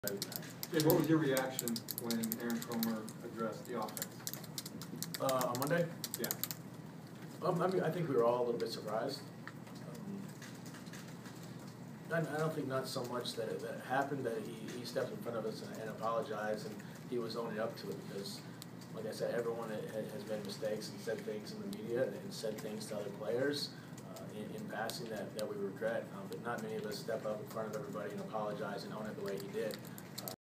Dave, what was your reaction when Aaron Kromer addressed the offense? On Monday? Yeah. I think we were all a little bit surprised. I don't think not so much that it happened, that he stepped in front of us and apologized, and he was owning up to it, because, like I said, everyone has made mistakes and said things in the media and said things to other players in passing that we regret. But not many of us step up in front of everybody and apologize and own it the way he did.